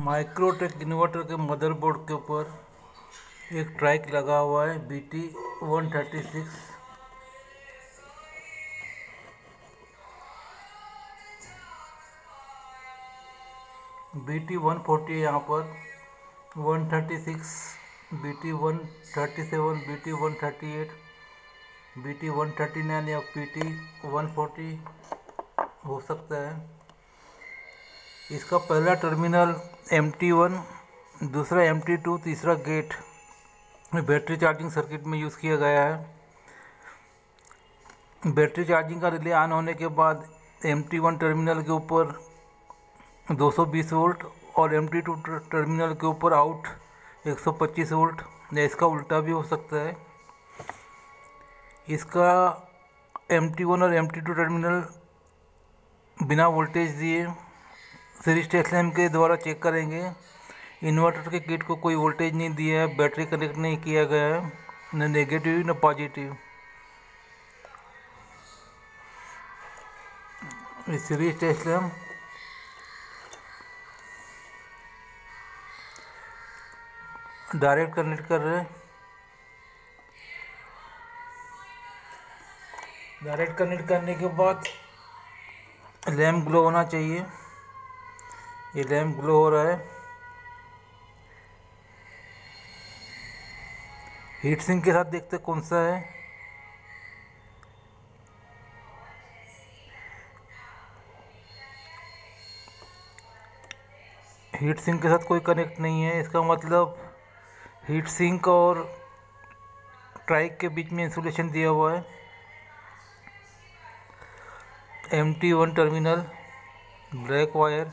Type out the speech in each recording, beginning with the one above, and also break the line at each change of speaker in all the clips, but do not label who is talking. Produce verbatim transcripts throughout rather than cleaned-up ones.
Microtek inverter के motherboard के ऊपर एक ट्राइक लगा हुआ है B T one thirty six. B T one forty है यहाँ पर, one thirty six, B T one thirty seven, B T one thirty eight, B T one thirty nine या पी टी वन फोर्टी हो सकता है। इसका पहला terminal M T one, दूसरा एम टी टू, तीसरा गेट बैटरी चार्जिंग सर्किट में use किया गया है। बैटरी चार्जिंग का रिले ऑन होने के बाद एम टी वन टर्मिनल के ऊपर दो सौ बीस वोल्ट और एम टी टू टर्मिनल के ऊपर आउट एक सौ पच्चीस वोल्ट, या इसका उल्टा भी हो सकता है। इसका एम टी वन और एम टी टू टर्मिनल बिना वोल्टेज दिए सीरीज टेस्ट लैंप के द्वारा चेक करेंगे। इन्वर्टर के किट को कोई वोल्टेज नहीं दिया है, बैटरी कनेक्ट नहीं किया गया है, न नेगेटिव न पॉजिटिव। इस series test lamp direct connect कर रहे हैं। डायरेक्ट कनेक्ट करने के बाद लैंप ग्लो होना चाहिए। ये लैंप ग्लो हो रहा है। हीट सिंक के साथ देखते कौन सा है। हीट सिंक के साथ कोई कनेक्ट नहीं है, इसका मतलब हीट सिंक और ट्राइक के बीच में इंसुलेशन दिया हुआ है। M T one terminal black wire,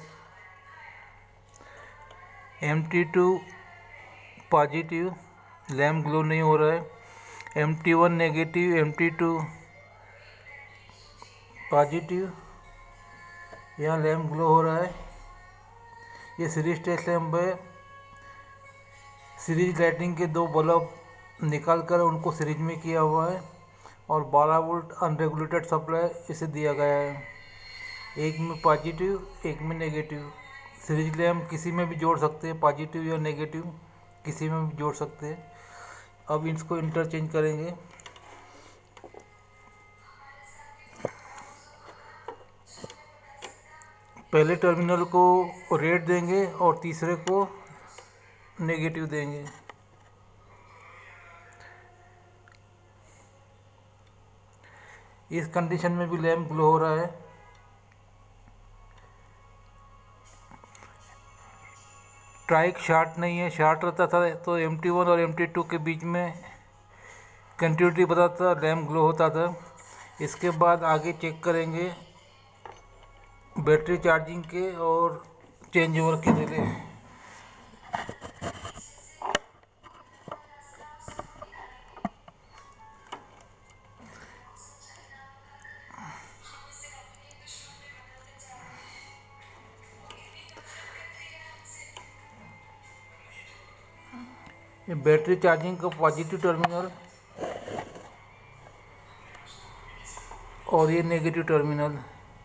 M T two positive, lamp glow नहीं हो रहा है। M T one negative, M T two positive, यहाँ लैम्प ग्लो हो रहा है। ये सीरीज टेस्ट लैम्प है। सीरीज लाइटिंग के दो बल्ब निकाल कर उनको सीरीज में किया हुआ है और बारह वोल्ट अनरेगुलेटेड सप्लाई इसे दिया गया है। एक में पॉजिटिव, एक में नेगेटिव। सीरीज लैम्प किसी में भी जोड़ सकते हैं, पॉजिटिव या नेगेटिव किसी में भी जोड़ सकते हैं। अब इसको इंटरचेंज करेंगे। पहले टर्मिनल को रेड देंगे और तीसरे को नेगेटिव देंगे। इस कंडीशन में भी लैंप ग्लो हो रहा है। ट्राइक शार्ट नहीं है, शार्ट रहता था तो एम टी वन और एम टी टू के बीच में कंटिन्यूटी बताता था, लैंप ग्लो होता था। इसके बाद आगे चेक करेंगे बैटरी चार्जिंग के और चेंज ओवर के रिले। ये बैटरी चार्जिंग का पॉजिटिव टर्मिनल और ये नेगेटिव टर्मिनल।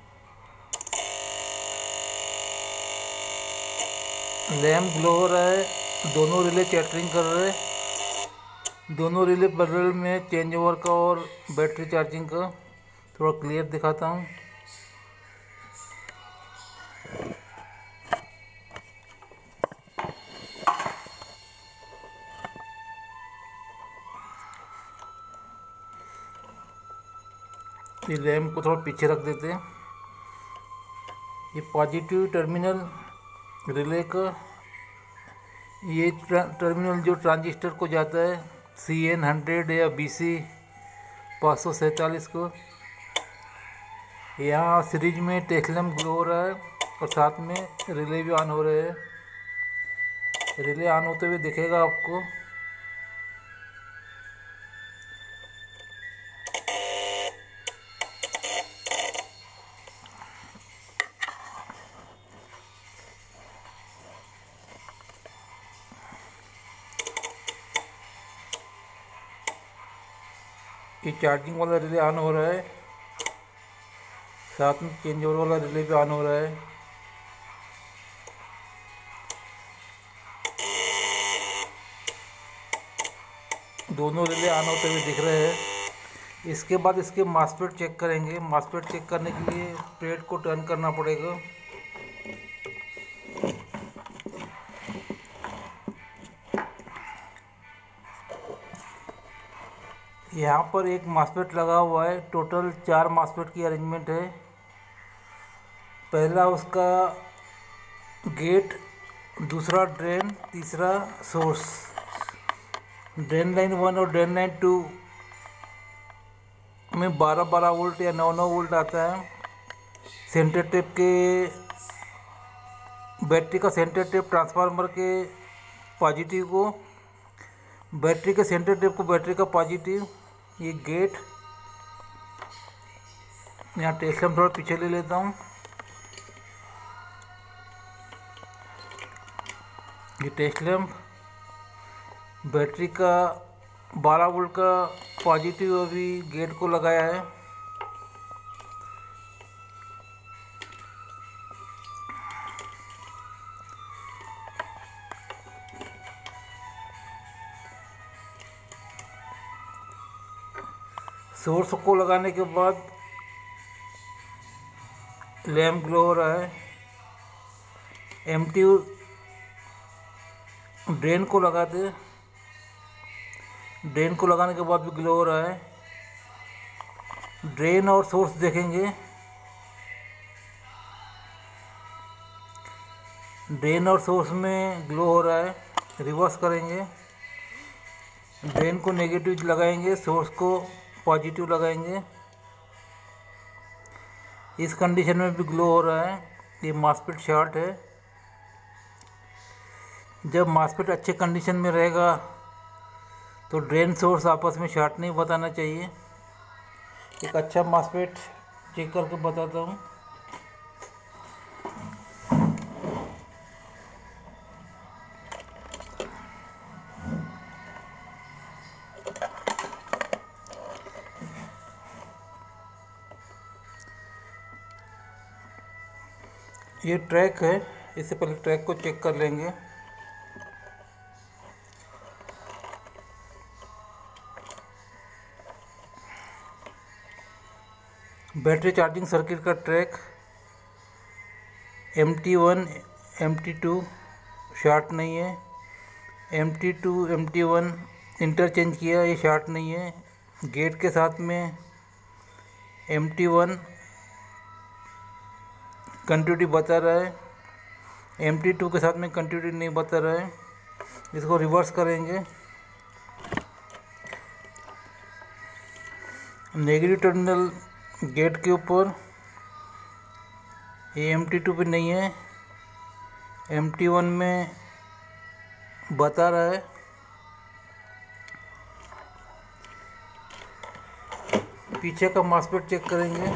लैंप ग्लो हो रहा है, दोनों रिले चैटरिंग कर रहे हैं। दोनों रिले पैरेलल में चेंज ओवर का और बैटरी चार्जिंग का थोड़ा क्लियर दिखाता हूँ। ये लैंप को थोड़ा पीछे रख देते हैं। ये पॉजिटिव टर्मिनल रिले का, ये टर्मिनल जो ट्रांजिस्टर को जाता है सी एन हंड्रेड या बी सी पाँच सौ सैंतालीस को। यहाँ सीरीज में टेस्ट लैंप ग्लो हो रहा है और साथ में रिले भी ऑन हो रहे हैं। रिले ऑन होते हुए दिखेगा आपको। ये चार्जिंग वाला रिले ऑन हो रहा है, साथ में चेंज ओवर वाला रिले भी ऑन हो रहा है। दोनों रिले ऑन होते हुए दिख रहे हैं। इसके बाद इसके मासफेट चेक करेंगे। मासफेट चेक करने के लिए प्लेट को टर्न करना पड़ेगा। यहाँ पर एक मासफेट लगा हुआ है। टोटल चार मासफेट की अरेंजमेंट है। पहला उसका गेट, दूसरा ड्रेन, तीसरा सोर्स। ड्रेन लाइन वन और ड्रेन लाइन टू में बारह बारह वोल्ट या नौ नौ वोल्ट आता है। सेंटर टेप के बैटरी का सेंटर टेप ट्रांसफार्मर के पॉजिटिव को, बैटरी के सेंटर टेप को बैटरी का पॉजिटिव। ये गेट, यहाँ टेस्ट लैंप थोड़ा पीछे ले लेता हूँ। ये टेस्ट लैंप, बैटरी का बारह वोल्ट का पॉजिटिव अभी गेट को लगाया है। सोर्स को लगाने के बाद लैंप ग्लो हो रहा है। एम्प्टी ड्रेन को लगा दे। ड्रेन को लगाने के बाद भी ग्लो हो रहा है। ड्रेन और सोर्स देखेंगे। ड्रेन और सोर्स में ग्लो हो रहा है। रिवर्स करेंगे। ड्रेन को नेगेटिव लगाएंगे, सोर्स को पॉजिटिव लगाएंगे। इस कंडीशन में भी ग्लो हो रहा है। ये मासफेट शॉर्ट है। जब मासफेट अच्छे कंडीशन में रहेगा तो ड्रेन सोर्स आपस में शॉर्ट नहीं बताना चाहिए। एक अच्छा मासफेट चेक करके बताता हूँ। ये ट्रैक है। इससे पहले ट्रैक को चेक कर लेंगे। बैटरी चार्जिंग सर्किट का track M T one M T two short नहीं है। M T two M T one interchange किया, ये शॉर्ट नहीं है। गेट के साथ में एम टी वन कंटिन्यूटी बता रहा है। एम टी टू के साथ में कंटिन्यूटी नहीं बता रहा है। इसको रिवर्स करेंगे। नेगेटिव टर्मिनल गेट के ऊपर, ये एम टी टू पे नहीं है, एम टी वन में बता रहा है। पीछे का मासफेट चेक करेंगे।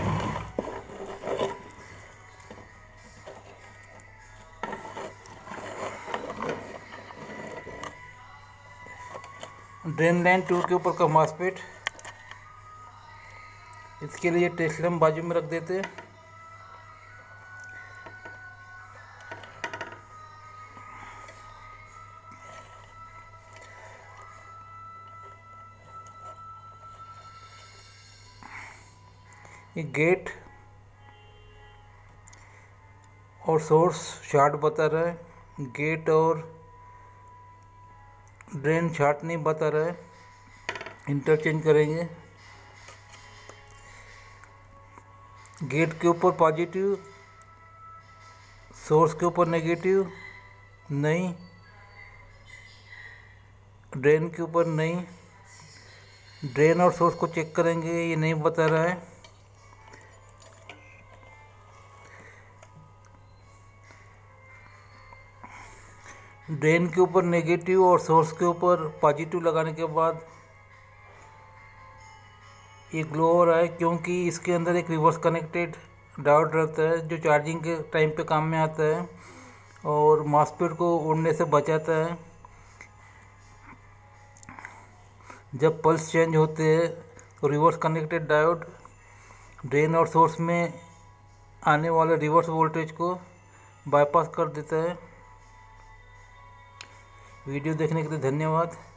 ड्रेन लाइन टू के ऊपर का मासफेट। इसके लिए टेस्ट लैंप बाजू में रख देते। ये गेट और सोर्स शॉर्ट बता रहा है। गेट और ड्रेन शॉर्ट नहीं बता रहा है। इंटरचेंज करेंगे। गेट के ऊपर पॉजिटिव, सोर्स के ऊपर नेगेटिव नहीं, ड्रेन के ऊपर नहीं। ड्रेन और सोर्स को चेक करेंगे, ये नहीं बता रहा है। ड्रेन के ऊपर नेगेटिव और सोर्स के ऊपर पॉजिटिव लगाने के बाद ये ग्लो हो रहा है, क्योंकि इसके अंदर एक रिवर्स कनेक्टेड डायोड रहता है जो चार्जिंग के टाइम पे काम में आता है और मॉसफेट को उड़ने से बचाता है। जब पल्स चेंज होते हैं तो रिवर्स कनेक्टेड डायोड ड्रेन और सोर्स में आने वाले रिवर्स वोल्टेज को बाईपास कर देता है। वीडियो देखने के लिए धन्यवाद।